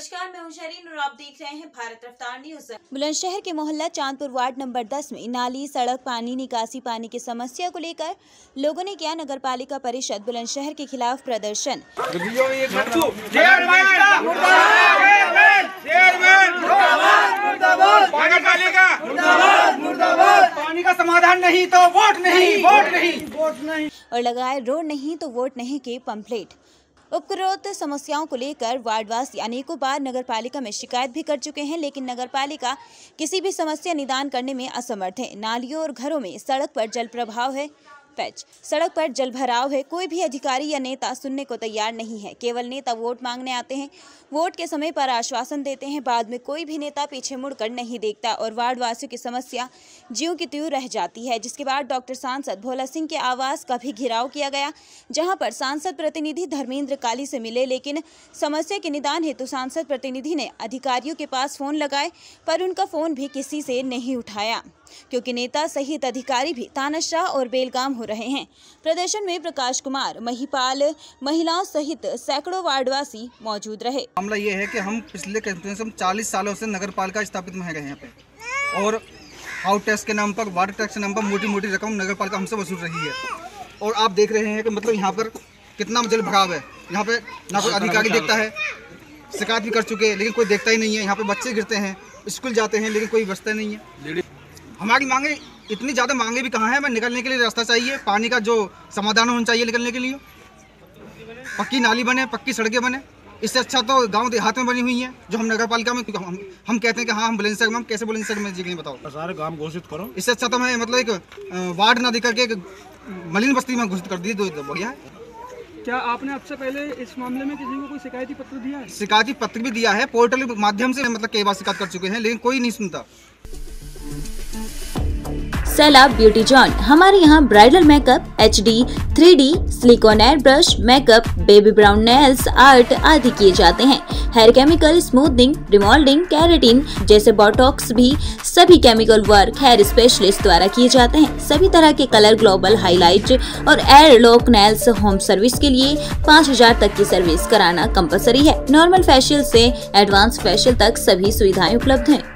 नमस्कार, मैं हूं शरीन और आप देख रहे हैं भारत रफ्तार न्यूज। बुलंदशहर के मोहल्ला चांदपुर वार्ड नंबर 10 में नाली, सड़क, पानी, निकासी पानी की समस्या को लेकर लोगों ने किया नगर पालिका परिषद बुलंदशहर के खिलाफ प्रदर्शन। पानी का समाधान नहीं तो वोट नहीं, वोट नहीं, वोट नहीं। और लगाए रोड नहीं तो वोट नहीं के पंपलेट। उपरोक्त समस्याओं को लेकर वार्डवासी अनेकों बार नगर पालिका में शिकायत भी कर चुके हैं, लेकिन नगर पालिका किसी भी समस्या निदान करने में असमर्थ है। नालियों और घरों में सड़क पर जल प्रभाव है, सड़क पर जल भराव है। कोई भी अधिकारी या नेता सुनने को तैयार नहीं है। केवल नेता वोट मांगने आते हैं, वोट के समय पर आश्वासन देते हैं, बाद में कोई भी नेता पीछे मुड़कर नहीं देखता और वार्ड वासियों की समस्या ज्यों की त्यों रह जाती है। जिसके बाद डॉक्टर सांसद भोला सिंह के आवास का भी घेराव किया गया, जहां पर सांसद प्रतिनिधि धर्मेंद्र काली से मिले, लेकिन समस्या के निदान हेतु सांसद प्रतिनिधि ने अधिकारियों के पास फोन लगाए, पर उनका फोन भी किसी से नहीं उठाया, क्योंकि नेता सहित अधिकारी भी तानाशाह और बेलगाम हो रहे हैं। प्रदर्शन में प्रकाश कुमार, महिपाल, महिलाओं सहित सैकड़ों वार्डवासी मौजूद रहे। मामला ये है कि हम पिछले 40 सालों से नगर पालिका स्थापित में रहे यहाँ पे, और हाउस टैक्स के नाम पर, वाटर टैक्स के नाम पर मोटी मोटी रकम नगर पालिका हमसे वसूल रही है। और आप देख रहे हैं कि मतलब यहाँ पर कितना जल भराव है। यहाँ पे ना कोई अधिकारी देखता है, शिकायत भी कर चुके हैं लेकिन कोई देखता ही नहीं है। यहाँ पे बच्चे गिरते हैं, स्कूल जाते हैं लेकिन कोई बचता नहीं है। हमारी मांगे इतनी ज़्यादा मांगे भी कहाँ है। हमें निकलने के लिए रास्ता चाहिए, पानी का जो समाधान होना चाहिए निकलने के लिए। पक्की नाली बने, पक्की सड़कें बने। इससे अच्छा तो गांव देहात में बनी हुई है, जो हम नगर पालिका में हम कहते हैं कि हाँ हम बुलंदशहर में, हम कैसे बुलंदशहर में जी बताओ। सारे गांव घोषित करो। इससे अच्छा तो हमें मतलब एक वार्ड ना देकर के एक मलिन बस्ती में घोषित कर दी, तो बढ़िया है। क्या आपने अब से पहले इस मामले में किसी को कोई शिकायती पत्र दिया है? शिकायती पत्र भी दिया है, पोर्टल के माध्यम से मतलब कई बार शिकायत कर चुके हैं, लेकिन कोई नहीं सुनता। सैलाब ब्यूटी जॉन, हमारे यहाँ bridal makeup, HD, 3D, silicone air brush makeup, baby brown nails art आदि किए जाते हैं। Hair chemical, smoothening, remoulding, keratin जैसे बोटॉक्स भी सभी केमिकल वर्क हेयर स्पेशलिस्ट द्वारा किए जाते हैं। सभी तरह के कलर, ग्लोबल हाईलाइट और air lock nails home service के लिए 5000 तक की सर्विस कराना कंपलसरी है। नॉर्मल फेशियल से एडवांस फेशियल तक सभी सुविधाएं उपलब्ध हैं।